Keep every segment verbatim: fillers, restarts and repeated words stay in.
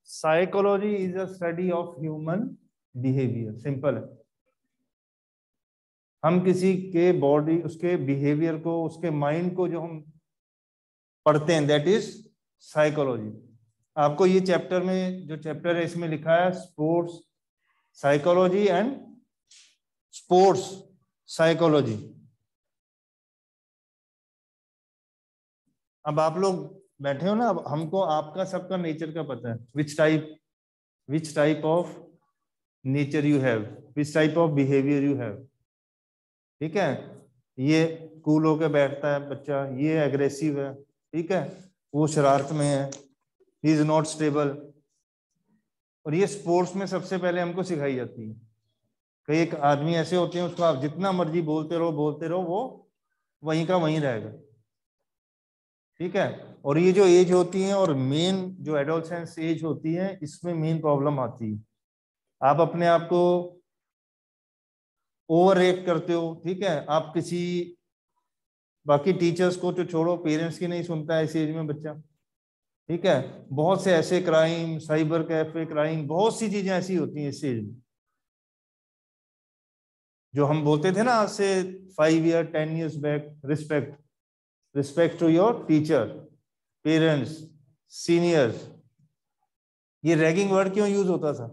Psychology is a study of human behaviour, simple है। हम किसी के बॉडी, उसके बिहेवियर को, उसके माइंड को जो हम पढ़ते हैं, दैट इज साइकोलॉजी। आपको ये चैप्टर में, जो चैप्टर है इसमें लिखा है sports psychology and sports psychology. अब आप लोग बैठे हो ना, अब हमको आपका सबका नेचर का पता है, which type which type of nature you have, which type of behaviour you have. ठीक है, ये कूल होके बैठता है बच्चा, ये एग्रेसिव है, ठीक है, वो शरारत में है, ही इज नॉट स्टेबल। और ये स्पोर्ट्स में सबसे पहले हमको सिखाई जाती है। कई एक आदमी ऐसे होते हैं, उसको आप जितना मर्जी बोलते रहो बोलते रहो वो वहीं का वहीं रहेगा। ठीक है, और ये जो एज होती है और मेन जो एडोलसेंस एज होती है, इसमें मेन प्रॉब्लम आती है। आप अपने आप को ओवर रेट करते हो। ठीक है, आप किसी, बाकी टीचर्स को तो छोड़ो, पेरेंट्स की नहीं सुनता है इस एज में बच्चा। ठीक है, बहुत से ऐसे क्राइम, साइबर कैफे क्राइम, बहुत सी चीजें ऐसी होती हैं इस एज में, जो हम बोलते थे ना आज से five year ten years back, respect respect to your teacher, parents, seniors. ये रैगिंग वर्ड क्यों यूज होता था?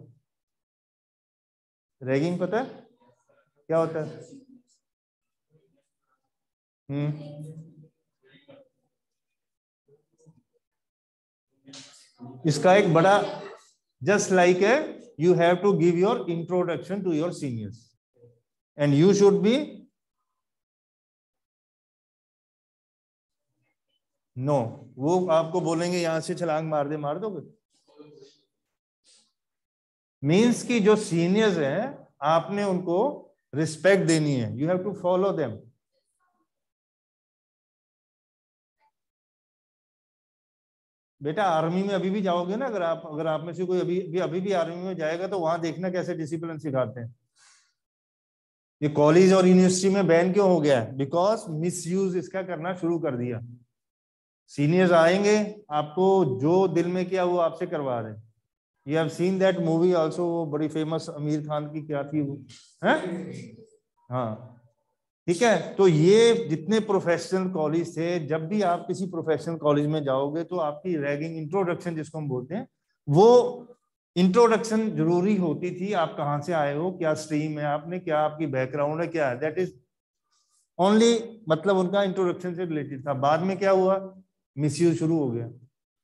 रैगिंग पता है क्या होता है? हम्म इसका एक बड़ा, जस्ट लाइक है, you have to give your introduction to your seniors and you should be no no, वो आपको बोलेंगे यहां से छलांग मार दे, मार दोगे? मीन्स की जो सीनियर्स हैं आपने उनको रिस्पेक्ट देनी है, you have to follow them. बेटा आर्मी में अभी भी जाओगे ना, अगर आप अगर आप में से कोई अभी भी अभी भी आर्मी में जाएगा तो वहां देखना कैसे डिसिप्लिन सिखाते हैं। ये कॉलेज और यूनिवर्सिटी में बैन क्यों हो गया है? बिकॉज मिसयूज इसका करना शुरू कर दिया। सीनियर्स आएंगे, आपको जो दिल में किया वो आपसे करवा रहे हैं। You have seen that movie also, वो बड़ी फेमस आमिर खान की, क्या थी वो, है? हाँ, ठीक है। तो ये जितने प्रोफेशनल कॉलेज थे, जब भी आप किसी प्रोफेशनल कॉलेज में जाओगे तो आपकी रैगिंग, इंट्रोडक्शन जिसको हम बोलते हैं, वो इंट्रोडक्शन जरूरी होती थी। आप कहाँ से आए हो, क्या स्ट्रीम है आपने, क्या आपकी बैकग्राउंड है, क्या है, दैट इज ओनली, मतलब उनका इंट्रोडक्शन से रिलेटेड था। बाद में क्या हुआ, मिसयूज शुरू हो गया।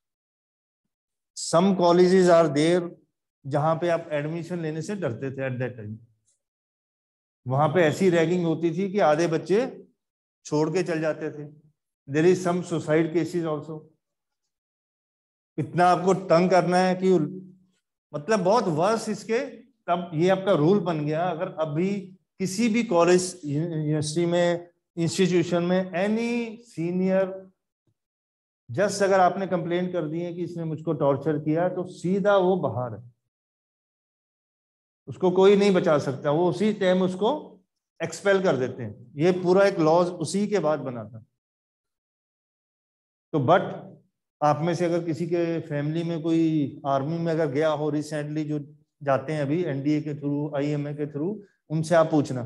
सम कॉलेजेस आर देयर जहां पे आप एडमिशन लेने से डरते थे एट दैट टाइम। वहां पे ऐसी रैगिंग होती थी कि आधे बच्चे छोड़ के चल जाते थे। There is some suicide cases also. इतना आपको तंग करना है कि मतलब बहुत वर्ष इसके। तब ये आपका रूल बन गया, अगर अभी किसी भी कॉलेज, यूनिवर्सिटी में, इंस्टीट्यूशन में एनी सीनियर, जस्ट अगर आपने कंप्लेंट कर दी है कि इसने मुझको टॉर्चर किया, तो सीधा वो बाहर है, उसको कोई नहीं बचा सकता, वो उसी टाइम उसको एक्सपेल कर देते हैं। ये पूरा एक लॉज उसी के बाद बना था। तो बट आप में से अगर किसी के फैमिली में कोई आर्मी में अगर गया हो रिसेंटली, जो जाते हैं अभी एनडीए के थ्रू, आईएमए के थ्रू, उनसे आप पूछना,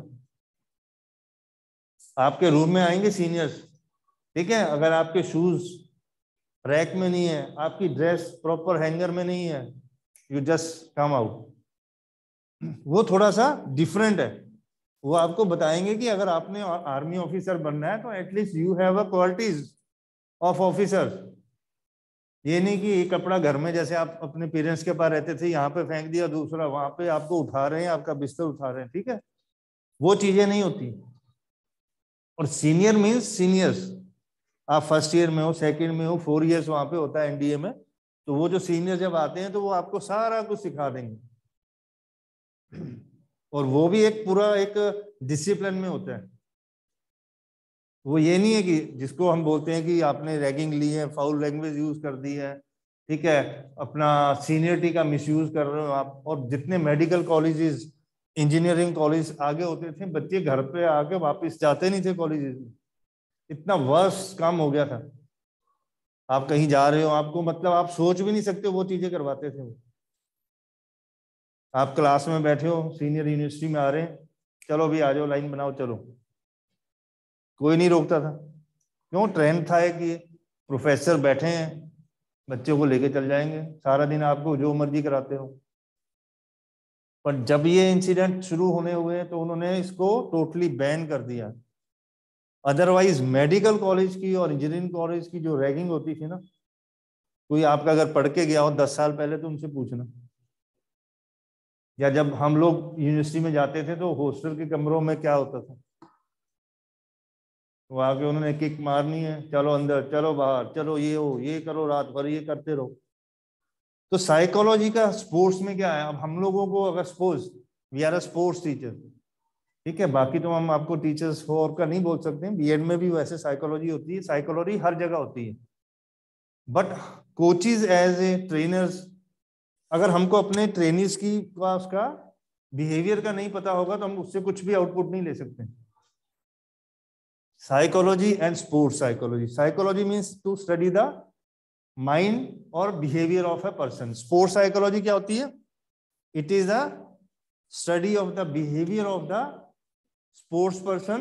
आपके रूम में आएंगे सीनियर्स। ठीक है, अगर आपके शूज रैक में नहीं है, आपकी ड्रेस प्रॉपर हैंगर में नहीं है, यू जस्ट कम आउट। वो थोड़ा सा डिफरेंट है। वो आपको बताएंगे कि अगर आपने आर्मी ऑफिसर बनना है तो at least you have a qualities of officer. ये नहीं कि एक कपड़ा घर में जैसे आप अपने पेरेंट्स के पास रहते थे, यहाँ पे फेंक दिया, दूसरा वहां पे आपको उठा रहे हैं, आपका बिस्तर उठा रहे हैं। ठीक है, वो चीजें नहीं होती। और सीनियर मीन्स सीनियर्स, आप फर्स्ट ईयर में हो, सेकंड में हो, फोर इयर्स वहां पे होता है एनडीए में। तो वो जो सीनियर जब आते हैं तो वो आपको सारा कुछ सिखा देंगे, और वो भी एक पूरा एक डिसिप्लिन में होता है। वो ये नहीं है कि जिसको हम बोलते हैं कि आपने रैगिंग ली है, फाउल लैंग्वेज यूज कर दी है, ठीक है, अपना सीनियरिटी का मिसयूज कर रहे हो आप। और जितने मेडिकल कॉलेजेस, इंजीनियरिंग कॉलेज आगे होते थे, बच्चे घर पे आके वापस जाते नहीं थे कॉलेजेस में। इतना वर्ष काम हो गया था। आप कहीं जा रहे हो, आपको मतलब आप सोच भी नहीं सकते वो चीजें करवाते थे वो। आप क्लास में बैठे हो, सीनियर यूनिवर्सिटी में आ रहे हैं, चलो भी आ जाओ, लाइन बनाओ, चलो, कोई नहीं रोकता था। क्यों? ट्रेंड था कि प्रोफेसर बैठे हैं, बच्चों को लेके चल जाएंगे, सारा दिन आपको जो मर्जी कराते हो। पर जब ये इंसिडेंट शुरू होने हुए तो उन्होंने इसको टोटली बैन कर दिया। अदरवाइज मेडिकल कॉलेज की और इंजीनियरिंग कॉलेज की जो रैगिंग होती थी ना, कोई आपका अगर पढ़ के गया हो दस साल पहले तो उनसे पूछना, या जब हम लोग यूनिवर्सिटी में जाते थे तो हॉस्टल के कमरों में क्या होता था, वो आके उन्होंने किक मारनी है, चलो अंदर, चलो बाहर, चलो ये हो, ये करो, रात भर ये करते रहो। तो साइकोलॉजी का स्पोर्ट्स में क्या है? अब हम लोगों को अगर suppose we are a sports teacher, ठीक है, बाकी तो हम आपको टीचर्स हो और का नहीं बोल सकते, बीएड में भी वैसे साइकोलॉजी होती है, साइकोलॉजी हर जगह होती है। But coaches as a trainers, अगर हमको अपने ट्रेनिंग्स की का उसका बिहेवियर का नहीं पता होगा तो हम उससे कुछ भी आउटपुट नहीं ले सकते। Psychology and sports psychology, psychology means to study the mind और behaviour of a person. Sports psychology क्या होती है? It is a study of the behaviour of the sports person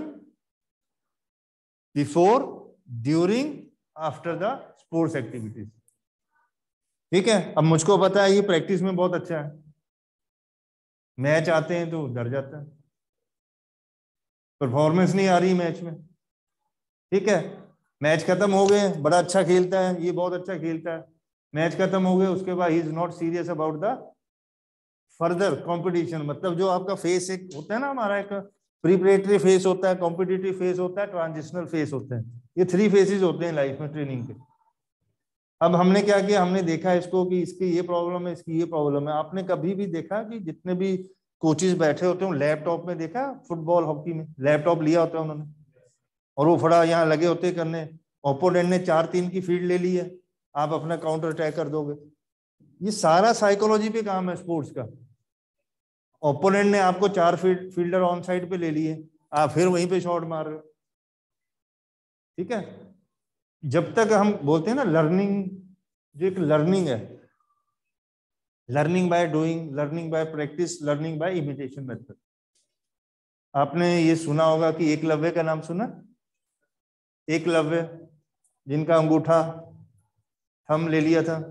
before, during, after the sports activities. ठीक है, अब मुझको पता है ये प्रैक्टिस में बहुत अच्छा है, मैच आते हैं तो डर जाता है, परफॉर्मेंस नहीं आ रही मैच में, ठीक है, मैच खत्म हो गए, बड़ा अच्छा खेलता है, ये बहुत अच्छा खेलता है, मैच खत्म हो गए, उसके बाद he is not serious about the further competition. मतलब जो आपका फेस एक होता है ना, हमारा एक प्रिपरेटरी फेस होता है, कॉम्पिटिटिव फेस होता है, ट्रांजिशनल फेस होते हैं, ये थ्री फेसेस होते हैं लाइफ में ट्रेनिंग के। अब हमने क्या किया, हमने देखा इसको कि इसकी ये प्रॉब्लम है, इसकी ये प्रॉब्लम है। आपने कभी भी देखा कि जितने भी कोचेस बैठे होते हैं लैपटॉप में, देखा फुटबॉल हॉकी में लैपटॉप लिया होता है उन्होंने और वो फड़ा यहाँ लगे होते करने, ओपोनेंट ने चार तीन की फील्ड ले ली है, आप अपना काउंटर अटैक कर दोगे। ये सारा साइकोलॉजी पे काम है स्पोर्ट्स का। ओपोनेंट ने आपको चार फील्ड फील्डर ऑन साइड पे ले लिए, आप फिर वहीं पे शॉट मार रहे हो, ठीक है। जब तक हम बोलते हैं ना लर्निंग, जो एक लर्निंग है, learning by doing, learning by practice, learning by imitation method. आपने ये सुना होगा कि एकलव्य का नाम सुना? एकलव्य, जिनका अंगूठा थंब ले लिया था,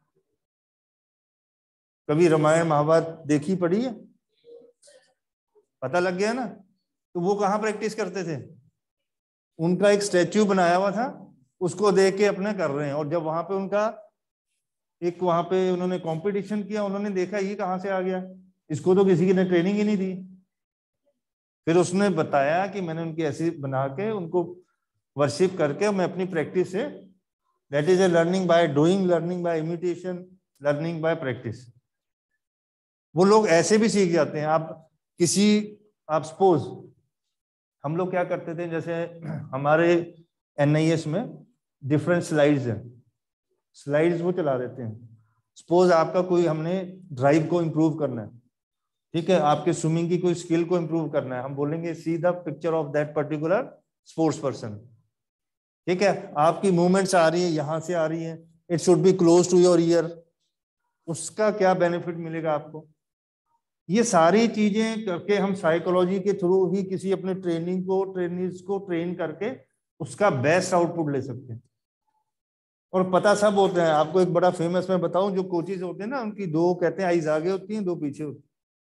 कभी रामायण महाभारत देखी पढ़ी है? पता लग गया ना। तो वो कहाँ प्रैक्टिस करते थे? उनका एक स्टैच्यू बनाया हुआ था, उसको देख के अपने कर रहे हैं। और जब वहां पे उनका एक वहां पे उन्होंने कंपटीशन किया, उन्होंने देखा ये कहाँ से आ गया, इसको तो किसी ने ट्रेनिंग ही नहीं दी। फिर उसने बताया कि मैंने उनकी ऐसी बना के उनको वर्शिप करके मैं अपनी प्रैक्टिस से, that is a learning by doing, learning by imitation, learning by practice. वो लोग ऐसे भी सीख जाते हैं। आप किसी, आप सपोज हम लोग क्या करते थे, जैसे हमारे एनआईएस में डिफरेंट स्लाइड्स हैं, स्लाइड्स वो चला देते हैं। सपोज आपका कोई, हमने ड्राइव को इम्प्रूव करना है, ठीक है, आपके स्विमिंग की कोई स्किल को इम्प्रूव करना है, हम बोलेंगे see the picture of that particular sports person, ठीक है, आपकी मूवमेंट्स आ रही है, यहां से आ रही है, it should be close to your ear, उसका क्या बेनिफिट मिलेगा आपको। ये सारी चीजें करके हम साइकोलॉजी के थ्रू ही किसी अपने ट्रेनिंग को, ट्रेनिंग्स को ट्रेन करके उसका बेस्ट आउटपुट ले सकते हैं। और पता सब होता है आपको। एक बड़ा फेमस मैं बताऊं, जो कोचेज होते हैं ना, उनकी दो कहते हैं आईज आगे होती हैं, दो पीछे होती हैं।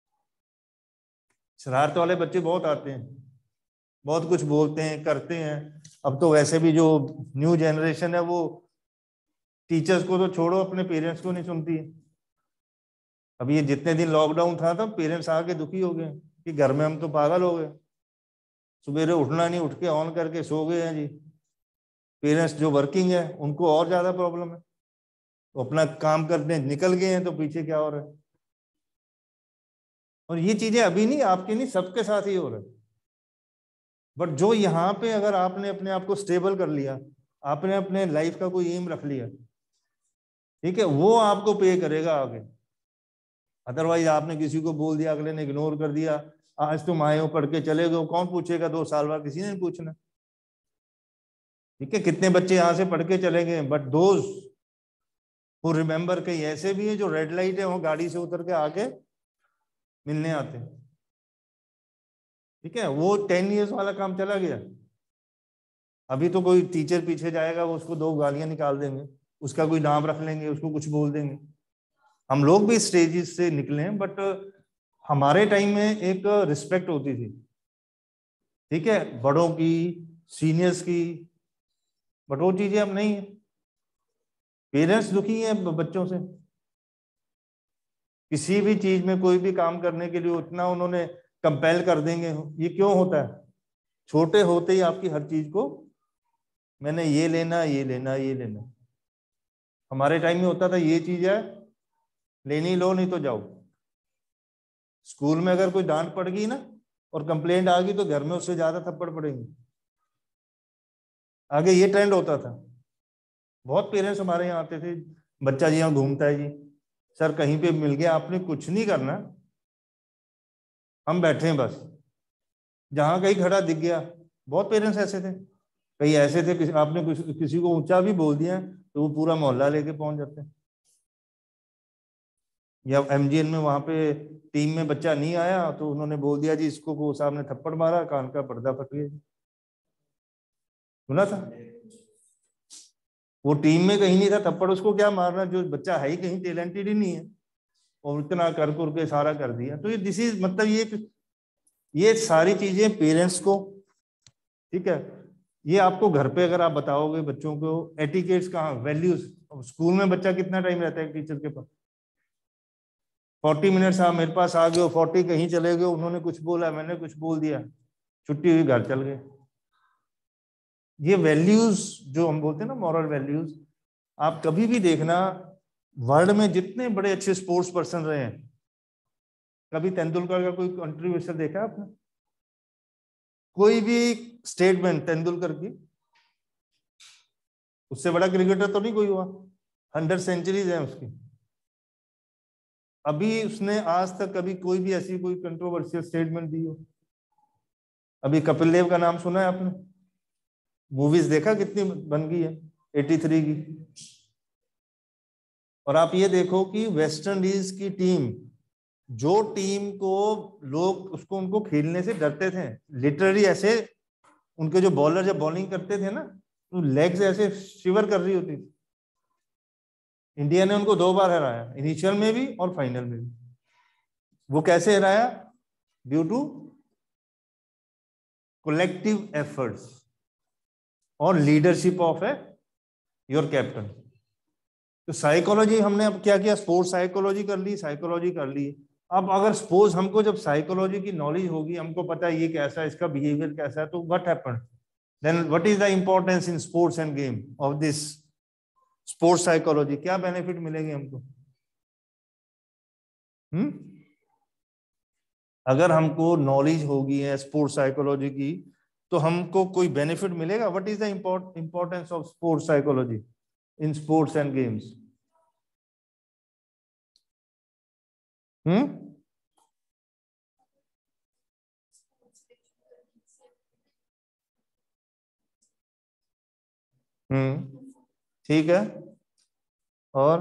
शरारत वाले बच्चे बहुत आते हैं, बहुत कुछ बोलते हैं, करते हैं। अब तो वैसे भी जो न्यू जनरेशन है वो टीचर्स को तो छोड़ो, अपने पेरेंट्स को नहीं सुनती है। अब ये जितने दिन लॉकडाउन था तब पेरेंट्स आके दुखी हो गए कि घर में हम तो पागल हो गए, सुबह उठना नहीं, उठ के ऑन करके सो गए हैं जी। पेरेंट्स जो वर्किंग है उनको और ज्यादा प्रॉब्लम है, तो अपना काम करने निकल गए हैं, तो पीछे क्या हो रहा है। और ये चीजें अभी नहीं, आपके नहीं, सबके साथ ही हो रहा है। बट जो यहाँ पे अगर आपने अपने आप को स्टेबल कर लिया, आपने अपने लाइफ का कोई एम रख लिया, ठीक है, वो आपको पे करेगा आगे। अदरवाइज आपने किसी को बोल दिया, अगले ने इग्नोर कर दिया, आज तुम आए हो पढ़ के चले गए, कौन पूछेगा दो साल बाद? किसी ने नहीं पूछना, ठीक है। कितने बच्चे यहाँ से पढ़ के चले गए, बट दोज हु रिमेंबर, कई ऐसे भी है जो रेड लाइट है वहां गाड़ी से उतर के आके मिलने आते हैं, ठीक है। वो टेन इयर्स वाला काम चला गया। अभी तो कोई टीचर पीछे जाएगा, वो उसको दो गालियां निकाल देंगे, उसका कोई नाम रख लेंगे, उसको कुछ बोल देंगे। हम लोग भी स्टेजेस से निकले हैं, बट हमारे टाइम में एक रिस्पेक्ट होती थी, ठीक है, बड़ों की, सीनियर्स की, बट वो चीजें अब नहीं है। पेरेंट्स दुखी हैं बच्चों से, किसी भी चीज में कोई भी काम करने के लिए उतना उन्होंने कंपेल कर देंगे। ये क्यों होता है? छोटे होते ही आपकी हर चीज को मैंने ये लेना, ये लेना, ये लेना। हमारे टाइम में होता था ये चीज है, लेनी लो, नहीं तो जाओ। स्कूल में अगर कोई डांट पड़ गई ना और कंप्लेंट आ गई तो घर में उससे ज्यादा थप्पड़ पड़ेंगे। आगे ये ट्रेंड होता था। बहुत पेरेंट्स हमारे यहाँ आते थे, बच्चा जी यहाँ घूमता है जी, सर कहीं पे मिल गया, आपने कुछ नहीं करना, हम बैठे हैं बस, जहां कहीं खड़ा दिख गया। बहुत पेरेंट्स ऐसे थे, कई ऐसे थे किसी, आपने कुछ किसी को ऊंचा भी बोल दिया तो वो पूरा मोहल्ला लेके पहुंच जाते हैं। या एमजीएन में वहां पे टीम में बच्चा नहीं आया तो उन्होंने बोल दिया जी इसको, को साहब ने थप्पड़ मारा, कान का पर्दा फट गया। सुना था? वो टीम में कहीं नहीं था, थप्पड़ उसको क्या मारना, जो बच्चा है ही कहीं टैलेंटेड ही नहीं है, और इतना कर कर के सारा कर दिया। तो ये दिस इज मतलब ये ये सारी चीजें पेरेंट्स को, ठीक है, ये आपको घर पे अगर आप बताओगे बच्चों को, एटिकेट्स कहाँ, वैल्यूज। स्कूल में बच्चा कितना टाइम रहता है टीचर के पास? फोर्टी मिनट्स आप मेरे पास आ गए, फोर्टी कहीं चले गए, उन्होंने कुछ बोला, मैंने कुछ बोल दिया, छुट्टी हुई, घर चल गए। ये वैल्यूज जो हम बोलते हैं ना, मॉरल वैल्यूज, आप कभी भी देखना वर्ल्ड में जितने बड़े अच्छे स्पोर्ट्स पर्सन रहे हैं, कभी तेंदुलकर का कोई कंट्रीब्यूशन देखा आपने? कोई भी स्टेटमेंट तेंदुलकर की, उससे बड़ा क्रिकेटर तो नहीं कोई हुआ। हंड्रेड सेंचुरीज है उसकी। अभी उसने आज तक कभी कोई भी ऐसी कोई कंट्रोवर्शियल स्टेटमेंट दी हो? अभी कपिल देव का नाम सुना है आपने? मूवीज देखा कितनी बन गई है तिरासी की? और आप ये देखो कि वेस्ट इंडीज की टीम, जो टीम को लोग उसको उनको खेलने से डरते थे, लिटरली ऐसे उनके जो बॉलर जब बॉलिंग करते थे ना तो लेग्स ऐसे शिवर कर रही होती थी। इंडिया ने उनको दो बार हराया, इनिशियल में भी और फाइनल में भी। वो कैसे हराया? ड्यू टू कलेक्टिव एफर्ट्स और leadership of a your captain. तो साइकोलॉजी हमने अब क्या किया, स्पोर्ट्स साइकोलॉजी कर ली, साइकोलॉजी कर ली। अब अगर सपोज हमको जब साइकोलॉजी की नॉलेज होगी, हमको पता है ये कैसा है, इसका बिहेवियर कैसा है, तो what happened then, what is the importance in sports and game of this sports psychology? क्या बेनिफिट मिलेंगे हमको? हम्म अगर हमको नॉलेज होगी है स्पोर्ट्स साइकोलॉजी की, तो हमको कोई बेनिफिट मिलेगा? What is the importance of sports psychology in sports and games? Hmm hmm ठीक है। और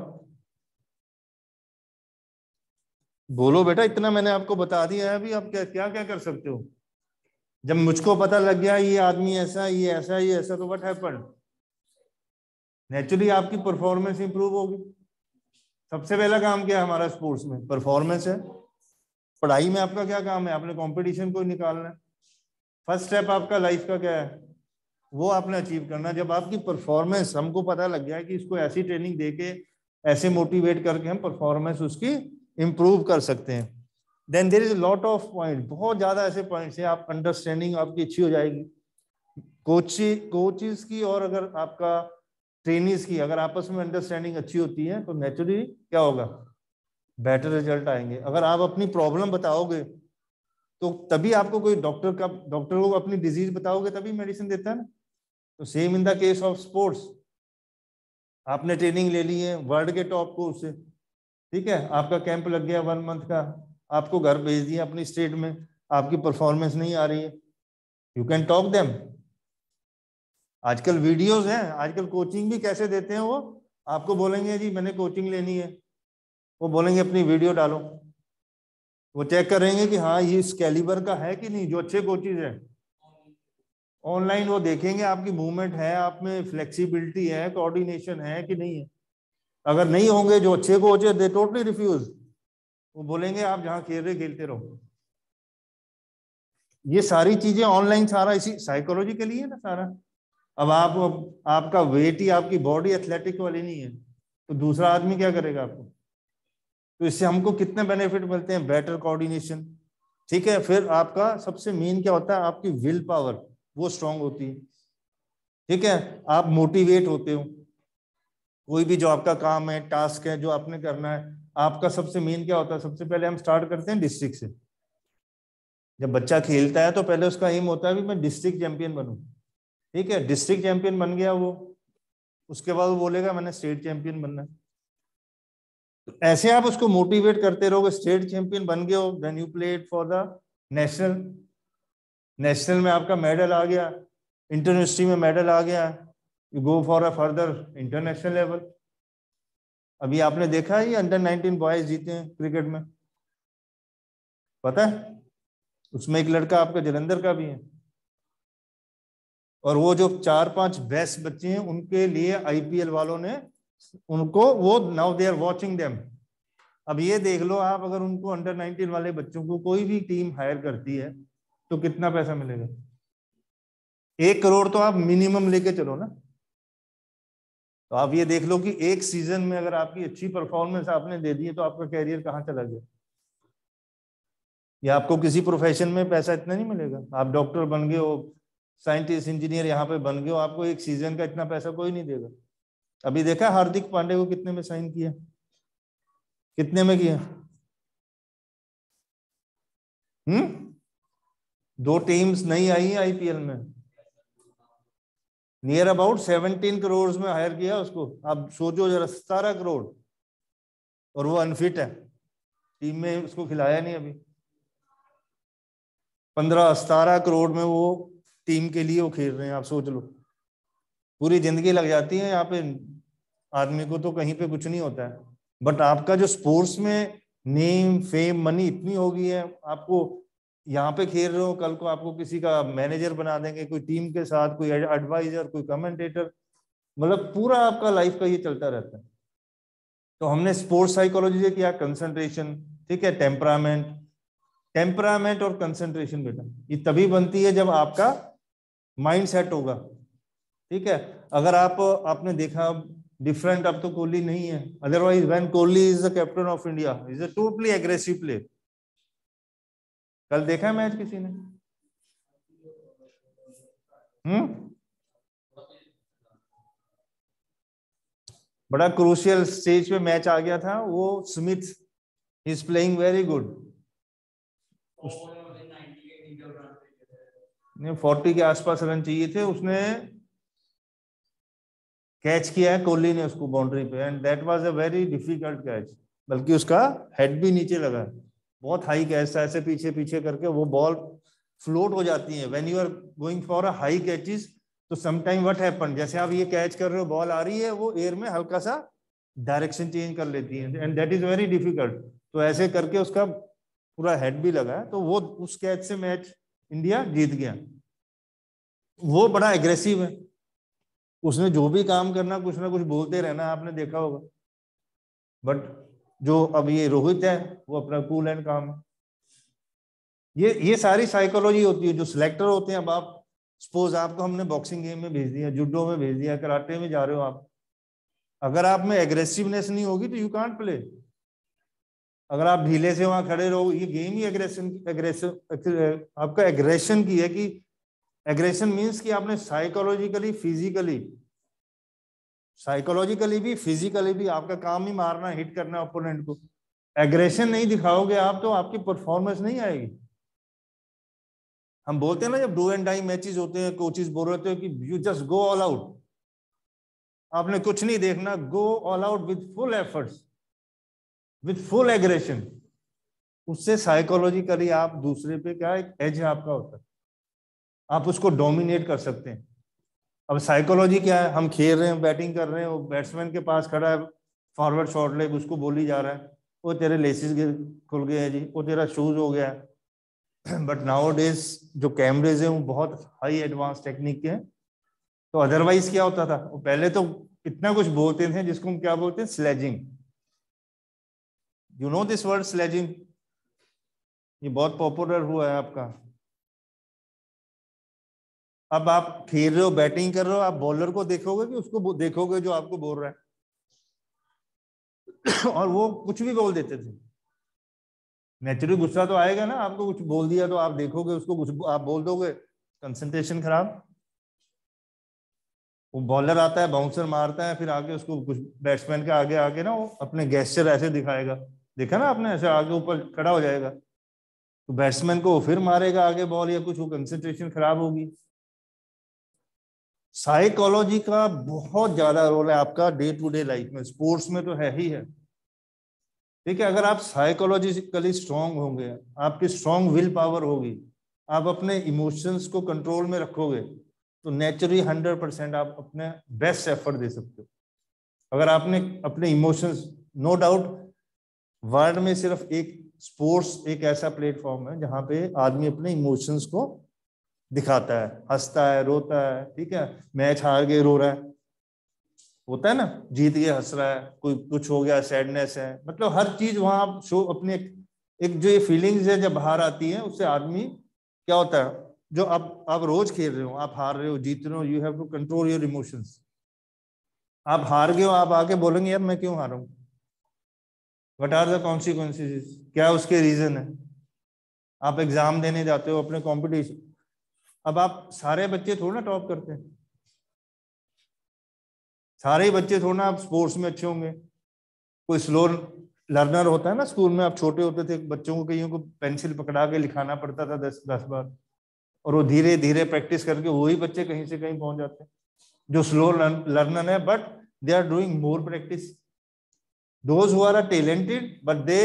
बोलो बेटा, इतना मैंने आपको बता दिया है, अभी आप क्या क्या क्या कर सकते हो? जब मुझको पता लग गया ये आदमी ऐसा, ये ऐसा, ये ऐसा, तो व्हाट हैपेंड? नेचुरली आपकी परफॉर्मेंस इंप्रूव होगी। सबसे पहला काम क्या है हमारा स्पोर्ट्स में? परफॉर्मेंस है। पढ़ाई में आपका क्या काम है? आपने कंपटीशन को निकालना है। फर्स्ट स्टेप आपका लाइफ का क्या है? वो आपने अचीव करना। जब आपकी परफॉर्मेंस, हमको पता लग गया है कि इसको ऐसी ट्रेनिंग देके, ऐसे मोटिवेट करके हम परफॉर्मेंस उसकी इंप्रूव कर सकते हैं, then there is lot of point, बहुत ज्यादा ऐसे पॉइंट्स हैं, आप अंडरस्टैंडिंग आपकी अच्छी हो जाएगी। कोची कोचेस की और अगर आपका ट्रेनिंग्स की अगर आपस में अंडरस्टैंडिंग अच्छी होती है तो नेचुरली क्या होगा? बेटर रिजल्ट आएंगे। अगर आप अपनी प्रॉब्लम बताओगे तो तभी आपको कोई डॉक्टर का, डॉक्टर को अपनी डिजीज बताओगे तभी मेडिसिन देता है ना। तो same in the case of sports, आपने ट्रेनिंग ले ली है वर्ल्ड के टॉप कोच से, ठीक है, आपका कैंप लग गया वन मंथ का, आपको घर भेज दिया अपनी स्टेट में, आपकी परफॉर्मेंस नहीं आ रही है, यू कैन टॉक देम। आजकल वीडियोस हैं, आजकल कोचिंग भी कैसे देते हैं, वो आपको बोलेंगे जी मैंने कोचिंग लेनी है, वो बोलेंगे अपनी वीडियो डालो, वो चेक करेंगे कि हाँ ये इस कैलिबर का है कि नहीं, जो अच्छे कोचेज है। ऑनलाइन वो देखेंगे आपकी मूवमेंट है, आप में फ्लेक्सिबिलिटी है, कोऑर्डिनेशन है कि नहीं है। अगर नहीं होंगे, जो अच्छे कोच है दे टोटली रिफ्यूज, वो बोलेंगे आप जहाँ खेल रहे खेलते रहो। ये सारी चीजें ऑनलाइन, सारा इसी साइकोलॉजी के लिए है ना सारा। अब आप आपका वेट ही, आपकी बॉडी एथलेटिक वाली नहीं है, तो दूसरा आदमी क्या करेगा आपको। तो इससे हमको कितने बेनिफिट मिलते हैं, बेटर कोऑर्डिनेशन, ठीक है। फिर आपका सबसे मेन क्या होता है, आपकी विल पावर, वो स्ट्रांग होती है, ठीक है। आप मोटिवेट होते हो, कोई भी जो आपका काम है, टास्क है जो आपने करना है, आपका सबसे मेन क्या होता है, सबसे पहले हम स्टार्ट करते हैं डिस्ट्रिक्ट से। जब बच्चा खेलता है तो पहले उसका एम होता है भी मैं डिस्ट्रिक्ट चैंपियन बनूं, ठीक है। डिस्ट्रिक्ट चैंपियन बन गया वो, उसके बाद वो बोलेगा मैंने स्टेट चैंपियन बनना है। तो ऐसे आप उसको मोटिवेट करते रहोगे, स्टेट चैंपियन बन गए हो, then you played for the national, national में आपका मेडल आ गया, इंटरनेशनल में मेडल आ गया, you go for a further international level. अभी आपने देखा है ये अंडर नाइनटीन बॉयज जीते हैं क्रिकेट में, पता है, उसमें एक लड़का आपका जलंधर का भी है। और वो जो चार पांच बेस्ट बच्चे हैं उनके लिए आईपीएल वालों ने उनको, वो now they are watching them. अब ये देख लो आप, अगर उनको अंडर नाइनटीन वाले बच्चों को कोई भी टीम हायर करती है तो कितना पैसा मिलेगा, एक करोड़ तो आप मिनिमम लेके चलो ना। तो आप ये देख लो कि एक सीजन में अगर आपकी अच्छी परफॉर्मेंस आपने दे दी है तो आपका कैरियर कहाँ चला गया। या आपको किसी प्रोफेशन में पैसा इतना नहीं मिलेगा, आप डॉक्टर बन गए हो, साइंटिस्ट इंजीनियर यहाँ पे बन गए हो, आपको एक सीजन का इतना पैसा कोई नहीं देगा। अभी देखा हार्दिक पांडे को कितने में साइन किया, कितने में किया, हम्म दो टीम्स नहीं आई है आईपीएल में, नियर अबाउट सेवनटीन करोड़ में हायर किया उसको। आप सोचो जरा, सतारह करोड़, और वो अनफिट है, टीम में उसको खिलाया नहीं अभी। पंद्रह सतारह करोड़ में वो टीम के लिए वो खेल रहे हैं, आप सोच लो, पूरी जिंदगी लग जाती है यहाँ पे आदमी को, तो कहीं पे कुछ नहीं होता है। बट आपका जो स्पोर्ट्स में नेम फेम मनी इतनी हो गई है, आपको यहाँ पे खेल रहे हो, कल को आपको किसी का मैनेजर बना देंगे, कोई टीम के साथ, कोई एडवाइजर, कोई कमेंटेटर, मतलब पूरा आपका लाइफ का ये चलता रहता है। तो हमने स्पोर्ट्स साइकोलॉजी से किया कंसंट्रेशन, ठीक है, टेम्परामेंट। टेम्परामेंट और कंसंट्रेशन बेटा ये तभी बनती है जब आपका माइंड सेट होगा, ठीक है। अगर आप, आपने देखा डिफरेंट, अब तो कोहली नहीं है, otherwise when Kohli is the captain of India is a totally aggressive player. कल देखा है मैच किसी ने, हम्म बड़ा क्रूशियल स्टेज पे मैच आ गया था, वो Smith is playing very good, ने फोर्टी के आसपास रन चाहिए थे, उसने कैच किया है कोहली ने उसको बाउंड्री पे, and that was a very difficult catch, बल्कि उसका हेड भी नीचे लगा, बहुत हाई कैच था, ऐसे पीछे पीछे करके वो बॉल फ्लोट हो जाती है। When you are going for a high catches, तो समटाइम व्हाट हैपन, जैसे आप ये कैच कर रहे हो, बॉल आ रही है, वो एयर में हल्का सा डायरेक्शन चेंज कर लेती है, and that is very difficult. तो ऐसे करके उसका पूरा हेड भी लगा, तो वो उस कैच से मैच इंडिया जीत गया। वो बड़ा एग्रेसिव है, उसने जो भी काम करना कुछ ना कुछ बोलते रहना, आपने देखा होगा। बट जो अब ये रोहित है वो अपना कूल एंड काम है। ये ये सारी साइकोलॉजी होती है जो सिलेक्टर होते हैं। अब आप सपोज आपको हमने बॉक्सिंग गेम में भेज दिया, जुडो में भेज दिया, कराटे में जा रहे हो आप, अगर आप में एग्रेसिवनेस नहीं होगी तो यू कांट प्ले। अगर आप ढीले से वहां खड़े रहो, ये गेम ही एग्रेशन एग्रेसिव आपका एग्रेशन की है, कि एग्रेशन मीन्स कि आपने साइकोलॉजिकली फिजिकली साइकोलॉजिकली भी फिजिकली भी आपका काम ही मारना, हिट करना ओपोनेंट को। एग्रेशन नहीं दिखाओगे आप तो आपकी परफॉर्मेंस नहीं आएगी। हम बोलते हैं ना जब डू एंड डाई मैचेस होते हैं, कोचेस बोल रहे थे कि you just go all out, आपने कुछ नहीं देखना, go all out with full efforts, with full aggression. उससे साइकोलॉजिकली आप दूसरे पे क्या एक एज आपका होता है, आप उसको डोमिनेट कर सकते हैं। अब साइकोलॉजी क्या है, हम खेल रहे हैं, बैटिंग कर रहे हैं, वो बैट्समैन के पास खड़ा है, फॉरवर्ड शॉर्ट लेग, उसको बोली जा रहा है, वो तेरे लेसिस खुल गए हैं जी, वो तेरा शूज हो गया। बट नाउ डेज जो कैमरेज हैं वो बहुत हाई एडवांस टेक्निक के हैं। तो अदरवाइज क्या होता था, वो पहले तो इतना कुछ बोलते थे जिसको हम क्या बोलते हैं, sledging. You know this word sledging, ये बहुत पॉपुलर हुआ है आपका। अब आप खेल रहे हो, बैटिंग कर रहे हो, आप बॉलर को देखोगे कि उसको देखोगे जो आपको बोल रहा है? और वो कुछ भी बोल देते थे। नेचुरली गुस्सा तो आएगा ना, आपको कुछ बोल दिया तो आप देखोगे उसको, कुछ आप बोल दोगे, कंसंट्रेशन खराब। वो बॉलर आता है, बाउंसर मारता है, फिर आगे उसको कुछ बैट्समैन के आगे आगे ना वो अपने गेस्चर ऐसे दिखाएगा, देखा ना आपने, ऐसे आगे ऊपर खड़ा हो जाएगा, तो बैट्समैन को फिर मारेगा आगे बॉल या कुछ, वो कंसंट्रेशन खराब होगी। साइकोलॉजी का बहुत ज्यादा रोल है आपका डे टू डे लाइफ में, स्पोर्ट्स में तो है ही है। ठीक है, अगर आप साइकोलॉजिकली स्ट्रांग होंगे, आपकी स्ट्रांग विल पावर होगी, आप अपने इमोशंस को कंट्रोल में रखोगे, तो नेचुरली हंड्रेड परसेंट आप अपने बेस्ट एफर्ट दे सकते हो। अगर आपने अपने इमोशंस, नो डाउट वर्ल्ड में सिर्फ एक स्पोर्ट्स एक ऐसा प्लेटफॉर्म है जहां पे आदमी अपने इमोशंस को दिखाता है, हंसता है, रोता है, ठीक है, मैच हार के रो रहा है, होता है ना, जीत के हंस रहा है, कोई कुछ हो गया सैडनेस है, मतलब हर चीज वहां आप शो अपने एक, एक जो ये फीलिंग्स है जब बाहर आती है उससे आदमी क्या होता है, जो आप आप रोज खेल रहे हो, आप हार रहे हो, जीत रहे हो, you have to control your emotions. आप हार गए हो, आप आके बोलेंगे यार मैं क्यों हारा हूं, व्हाट आर द कॉन्सिक्वेंसेस, क्या उसके रीजन है। आप एग्जाम देने जाते हो अपने कंपटीशन, अब आप सारे बच्चे थोड़ा ना टॉप करते हैं, सारे ही बच्चे थोड़ा ना आप स्पोर्ट्स में अच्छे होंगे, कोई स्लो लर्नर होता है ना, स्कूल में आप छोटे होते थे बच्चों को, कईयों को पेंसिल पकड़ा के लिखाना पड़ता था दस दस बार, और वो धीरे धीरे प्रैक्टिस करके वही बच्चे कहीं से कहीं पहुंच जाते हैं जो स्लो लर्नर है, but they are doing more practice. Those who are talented but they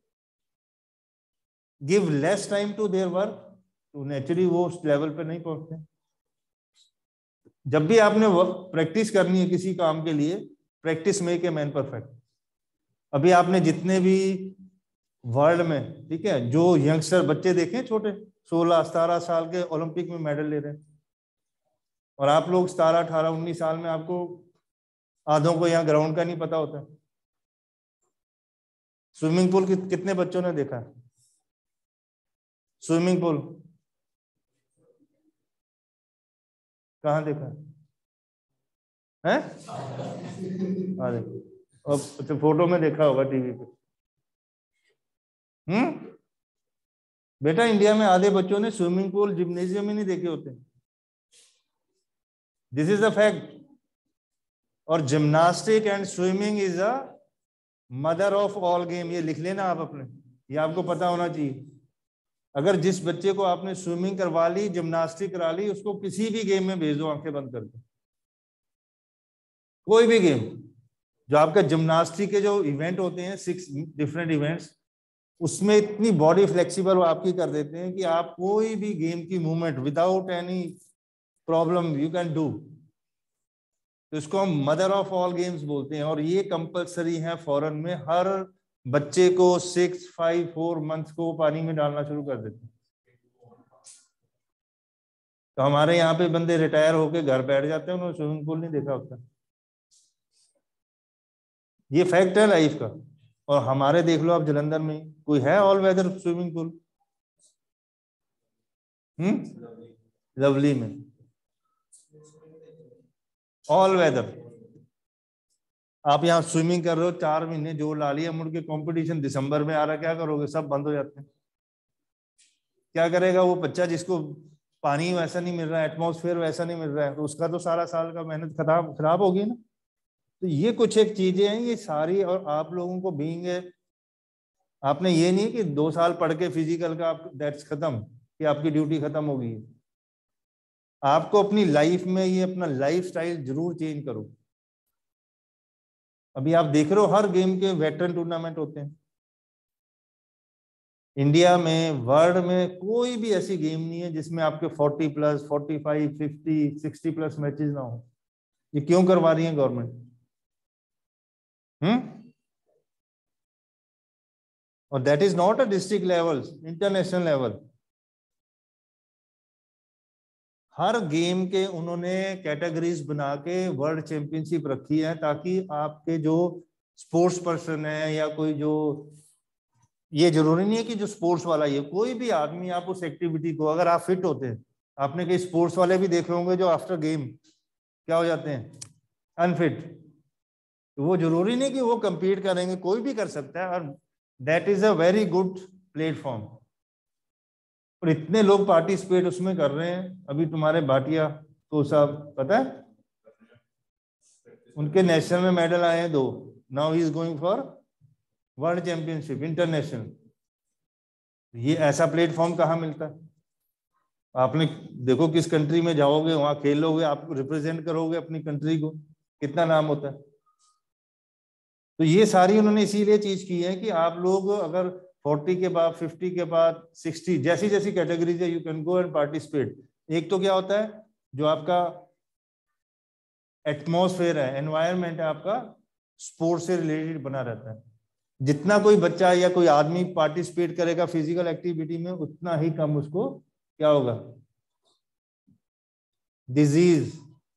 give less time to their work, तो नेचुरली वो उस लेवल पे नहीं पहुंचते। जब भी आपने प्रैक्टिस करनी है किसी काम के लिए, practice make a man perfect. अभी आपने जितने भी वर्ल्ड में, ठीक है, जो यंगस्टर बच्चे देखे छोटे सोलह सतारह साल के ओलंपिक में मेडल ले रहे हैं, और आप लोग सतारह अठारह उन्नीस साल में, आपको आधों को यहाँ ग्राउंड का नहीं पता होता। स्विमिंग पूल कि, कितने बच्चों ने देखा है स्विमिंग पूल, कहाँ देखा है, अरे अब अच्छा फोटो में देखा होगा टीवी पे। हम्म बेटा इंडिया में आधे बच्चों ने स्विमिंग पूल जिम्नेजियम ही नहीं देखे होते, दिस इज अ फैक्ट। और gymnastic and swimming is a mother of all game, ये लिख लेना आप अपने, ये आपको पता होना चाहिए। अगर जिस बच्चे को आपने स्विमिंग करवा ली, जिम्नास्टिक करा ली, उसको किसी भी गेम में भेज दो आंखें बंद करके, कोई भी गेम। जो आपका जिम्नास्टिक के जो इवेंट होते हैं, सिक्स डिफरेंट इवेंट्स, उसमें इतनी बॉडी फ्लेक्सिबल आपकी कर देते हैं कि आप कोई भी गेम की movement without any problem you can do. तो इसको हम मदर ऑफ ऑल गेम्स बोलते हैं, और ये कंपलसरी है फॉरेन में, हर बच्चे को सिक्स फाइव फोर मंथ को पानी में डालना शुरू कर देते हैं। तो हमारे यहाँ पे बंदे रिटायर होके घर बैठ जाते हैं, उन्होंने स्विमिंग पूल नहीं देखा होता। ये फैक्ट है लाइफ का। और हमारे देख लो आप जलंधर में कोई है ऑल वेदर स्विमिंग पूल? हम्म लवली में ऑल वेदर। आप यहाँ स्विमिंग कर रहे हो, चार महीने जोर ला लिया, मुड़ के कंपटीशन दिसंबर में आ रहा, क्या करोगे? सब बंद हो जाते हैं। क्या करेगा वो बच्चा जिसको पानी वैसा नहीं मिल रहा है, एटमॉस्फेयर वैसा नहीं मिल रहा है, तो उसका तो सारा साल का मेहनत खराब खराब होगी ना। तो ये कुछ एक चीजें हैं ये सारी, और आप लोगों को बीइंग, आपने ये नहीं कि दो साल पढ़ के फिजिकल का आप दैट्स खत्म, कि आपकी ड्यूटी खत्म होगी। आपको अपनी लाइफ में ये अपना लाइफ स्टाइल जरूर चेंज करो। अभी आप देख रहे हो हर गेम के वेटरन टूर्नामेंट होते हैं इंडिया में, वर्ल्ड में कोई भी ऐसी गेम नहीं है जिसमें आपके forty plus forty five fifty sixty plus matches ना हो। ये क्यों करवा रही है गवर्नमेंट? हम्म और that is not a district level, international level. हर गेम के उन्होंने कैटेगरीज बना के वर्ल्ड चैंपियनशिप रखी है, ताकि आपके जो स्पोर्ट्स पर्सन है या कोई जो, ये जरूरी नहीं है कि जो स्पोर्ट्स वाला ही है, कोई भी आदमी आप उस एक्टिविटी को, अगर आप फिट होते हैं, आपने कई स्पोर्ट्स वाले भी देखे होंगे जो आफ्टर गेम क्या हो जाते हैं, अनफिट। तो वो जरूरी नहीं कि वो compete करेंगे, कोई भी कर सकता है, और that is a very good platform. और इतने लोग पार्टिसिपेट उसमें कर रहे हैं। अभी तुम्हारे भाटिया तो साहब पता है, उनके नेशनल में मेडल आए हैं दो। Now he is going for world championship international. ये ऐसा प्लेटफॉर्म कहाँ मिलता है? आपने देखो किस कंट्री में जाओगे, वहां खेलोगे, आप रिप्रेजेंट करोगे अपनी कंट्री को, कितना नाम होता है। तो ये सारी उन्होंने इसीलिए चीज की है कि आप लोग अगर चालीस के बाद, पचास के बाद, साठ, जैसी जैसी कैटेगरीज है, you can go and participate. एक तो क्या होता है, जो आपका एटमॉस्फेयर है, एनवायरनमेंट है आपका, स्पोर्ट्स से रिलेटेड बना रहता है। जितना कोई बच्चा या कोई आदमी पार्टिसिपेट करेगा फिजिकल एक्टिविटी में, उतना ही कम उसको क्या होगा, डिजीज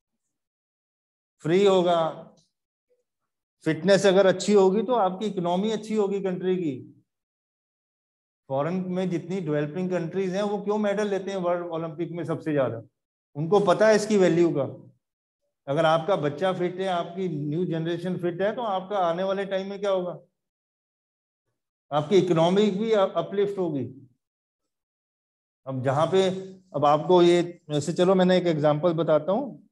फ्री होगा। फिटनेस अगर अच्छी होगी तो आपकी इकोनॉमी अच्छी होगी कंट्री की। फॉरेन में जितनी डेवलपिंग कंट्रीज हैं, वो क्यों मेडल लेते हैं वर्ल्ड ओलंपिक में सबसे ज्यादा? उनको पता है इसकी वैल्यू का। अगर आपका बच्चा फिट है, आपकी न्यू जनरेशन फिट है, तो आपका आने वाले टाइम में क्या होगा, आपकी इकोनॉमी भी अपलिफ्ट होगी। अब जहां पे, अब आपको ये, वैसे चलो मैंने एक एग्जांपल बताता हूँ।